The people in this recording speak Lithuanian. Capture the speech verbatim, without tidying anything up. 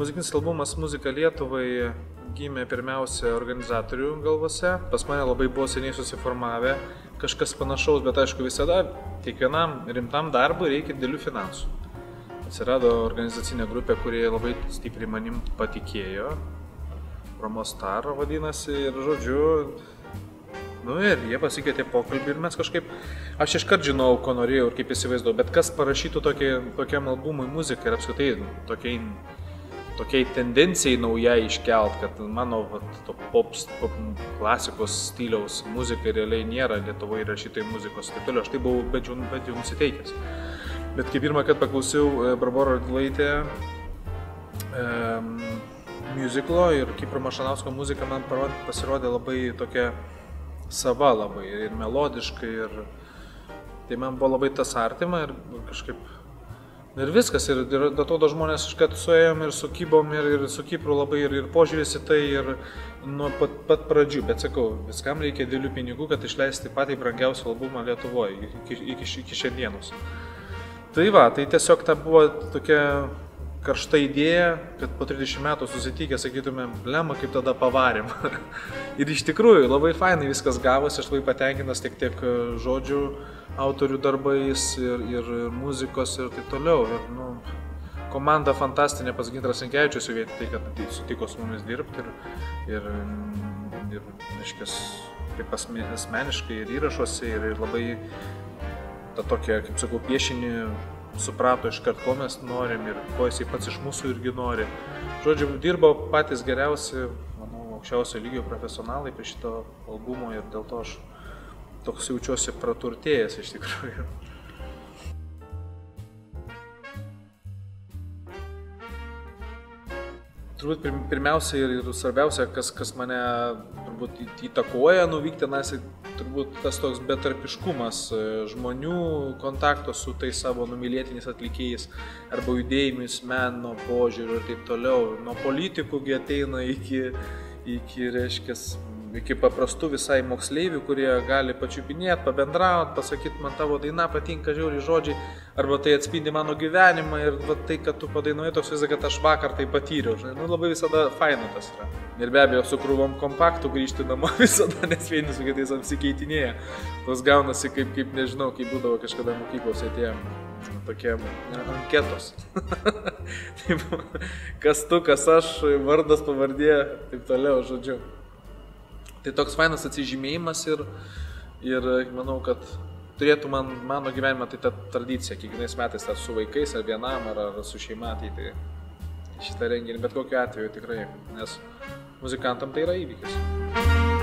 muzikinis albumas Muzika Lietuvai gimė pirmiausia organizatorių galvose. Pas mane labai buvo seniai susiformavę kažkas panašaus, bet aišku visada kiekvienam rimtam darbui reikia didelių finansų. Atsirado organizacinė grupė, kurie labai stipriai manim patikėjo. Promostar vadinasi ir žodžiu, nu ir jie pasikvietė pokalbį ir mes kažkaip, aš iškart žinau, ko norėjau ir kaip įsivaizduoju, bet kas parašytų tokį, tokiam albumui muziką ir apskritai tokiai, tokiai tendencijai naujai iškelt, kad mano vat, to pop, pop klasikos stiliaus muzika realiai nėra Lietuvoje įrašytai muzikos, taip toliau, aš tai buvau bet jau, bet jau nusiteikęs. Bet kai pirmą kartą paklausiau Barborą Radvilaitę um, muziklo ir Kipro Mašanausko muzika man pasirodė labai tokia sava labai ir melodiškai ir tai man buvo labai tas artima ir kažkaip ir viskas ir dėl to žmonės iškart suėjom ir sukybom ir, ir su Kipru labai ir, ir požiūrės į tai ir nuo pat, pat pradžių, bet sakau, viskam reikia didelių pinigų, kad išleisti patį brangiausią albumą Lietuvoje iki, iki, iki šiandienos. Tai va, tai tiesiog ta buvo tokia karšta idėja, kad po trisdešimt metų susitikę sakytumėm, lemma, kaip tada pavarėm. Ir iš tikrųjų labai fainai viskas gavosi, aš labai patenkintas tiek tiek žodžių autorių darbais ir, ir muzikos ir taip toliau. Ir, nu, komanda fantastinė, pas Gintaras Sinkevičius vien tai, kad sutiko su mumis dirbti ir, ir, ir reiškias, kaip asmeniškai ir įrašuose ir, ir labai tą tokią, kaip sakau, piešinį suprato iškart, ko mes norim ir ko jisai pats iš mūsų irgi nori. Žodžiu, dirbo patys geriausi, manau, aukščiausio lygio profesionalai prie šito albumo ir dėl to aš toks jaučiuosi praturtėjęs iš tikrųjų. Turbūt pirmiausia ir svarbiausia, kas, kas mane turbūt įtakoja nuvykti tenais, turbūt tas toks betarpiškumas žmonių kontakto su tais savo numylėtiniais atlikėjais arba judėjimais, meno požiūriu ir taip toliau. Nuo politikų ateina iki, iki, reiškia, iki paprastų visai moksleivių, kurie gali pačiupinėti, pabendrauti, pasakyti, man tavo daina patinka, žiauriai žodžiai, arba tai atspindi mano gyvenimą ir va, tai, kad tu padainuoji toks visą, kad aš vakar tai patyriau. Nu, labai visada faina tas yra. Ir be abejo, su krūvom kompaktų grįžti namo visada, nes vieni su kitais apsikeitinėja. Tos gaunasi kaip, kaip nežinau, kaip būdavo kažkada mokyklose tie tokie anketos. Kas tu, kas aš, vardas, pavardė, taip toliau, žodžiu. Tai toks fainas atsižymėjimas ir, ir manau, kad turėtų man, mano gyvenime tai ta tradicija, kiekvienais metais ar su vaikais, ar vienam, ar, ar su šeima ateiti šitą renginį, bet kokiu atveju tikrai, nes muzikantam tai yra įvykis.